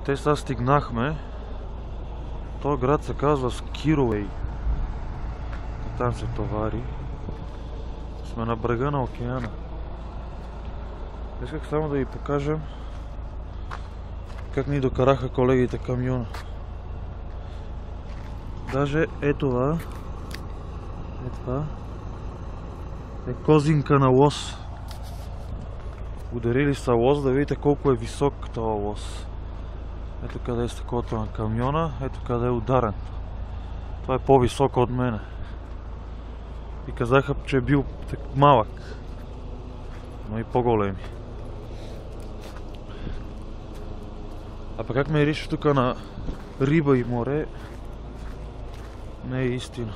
Те сега стигнахме. Този град се казва Скировей. И там се товари. Сме на брега на океана. Исках само да ви покажем как ни докараха колегите камиона. Даже е това е козинка на лоз. Ударили са лоз, да видите колко е висок този лоз. Ето къде е стъклото на камиона, ето къде е ударен. Това е по-високо от мене. И казаха, че е бил малък, но и по-големи. А пък как ме ирише тук на риба и море, не е истина.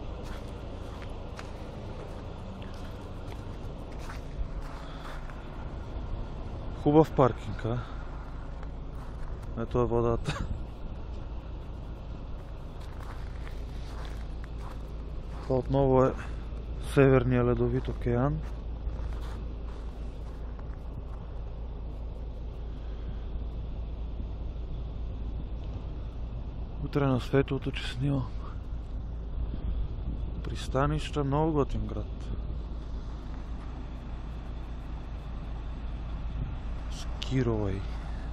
Хубав паркинг, а? Ето е водата. Това отново е Северния ледовит океан. Утре на светлото, че снимам. Пристанища, много готин град. Скировей.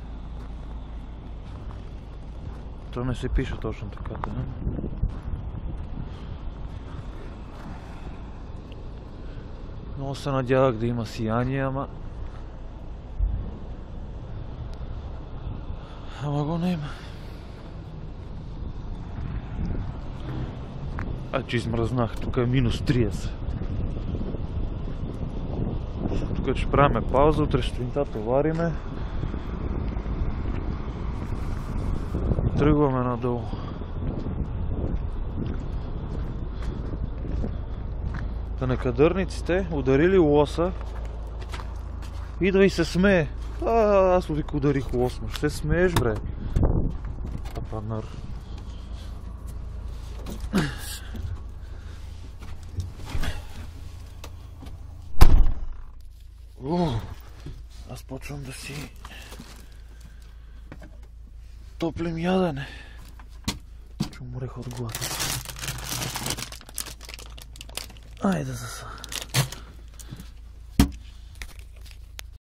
То не се пише точно така, да? Много се надявах да има сияние, ама го не има. Че измръзнах, тук е минус 30. Тук ще правим пауза, утре сутринта товариме. Тръгваме надолу. Та некадърниците ударили лоса. Идва и се смее. Аз вика ударих лос, но ще се смееш, бре. Апанър. Аз почвам да си топлим ядене. Че уморех от глад. Айде за са.